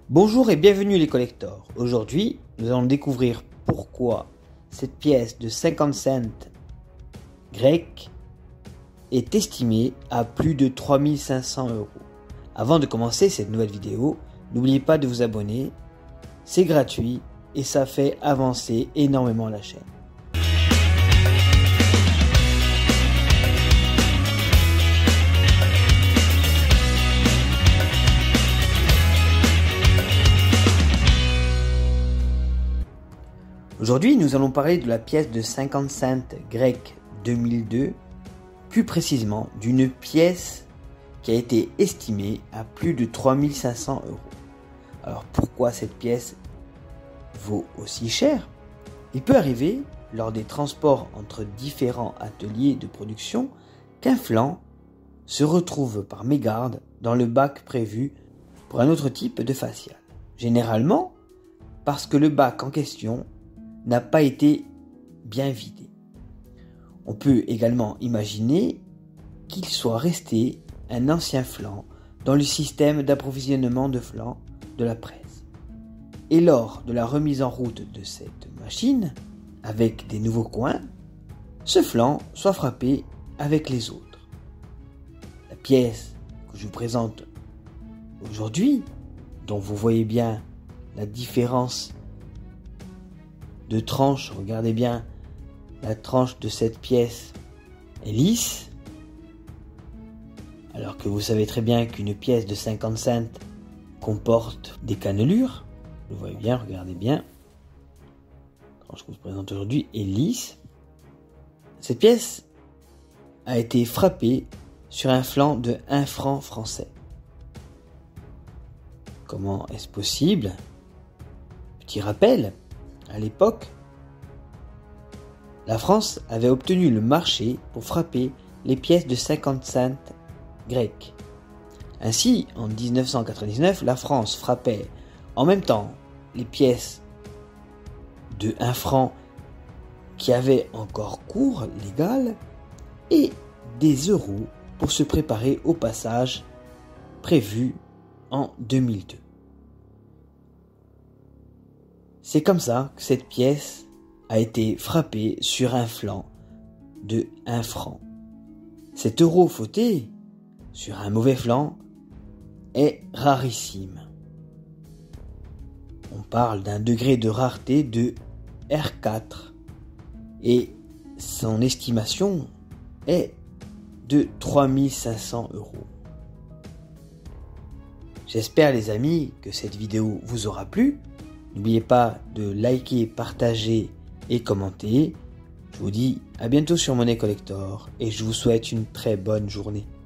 Bonjour et bienvenue les collectors. Aujourd'hui, nous allons découvrir pourquoi cette pièce de 50 cents grec est estimée à plus de 3500 €. Avant de commencer cette nouvelle vidéo, n'oubliez pas de vous abonner, c'est gratuit et ça fait avancer énormément la chaîne. Aujourd'hui, nous allons parler de la pièce de 50 cents grec 2002, plus précisément d'une pièce qui a été estimée à plus de 3500 €. Alors pourquoi cette pièce vaut aussi cher? Il peut arriver, lors des transports entre différents ateliers de production, qu'un flanc se retrouve par mégarde dans le bac prévu pour un autre type de facial. Généralement, parce que le bac en question n'a pas été bien vidé. On peut également imaginer qu'il soit resté un ancien flanc dans le système d'approvisionnement de flancs de la presse. Et lors de la remise en route de cette machine, avec des nouveaux coins, ce flanc soit frappé avec les autres. La pièce que je vous présente aujourd'hui, dont vous voyez bien la différence de tranche, regardez bien, la tranche de cette pièce est lisse, alors que vous savez très bien qu'une pièce de 50 cents comporte des cannelures. Vous voyez bien, regardez bien, la tranche que je vous présente aujourd'hui est lisse. Cette pièce a été frappée sur un flanc de 1 franc français. Comment est-ce possible? Petit rappel. À l'époque, la France avait obtenu le marché pour frapper les pièces de 50 cents grecques. Ainsi, en 1999, la France frappait en même temps les pièces de 1 franc qui avaient encore cours légal et des euros pour se préparer au passage prévu en 2002. C'est comme ça que cette pièce a été frappée sur un flanc de 1 franc. Cet euro fauté sur un mauvais flanc est rarissime. On parle d'un degré de rareté de R4 et son estimation est de 3500 €. J'espère les amis que cette vidéo vous aura plu. N'oubliez pas de liker, partager et commenter. Je vous dis à bientôt sur Monnaie Collector et je vous souhaite une très bonne journée.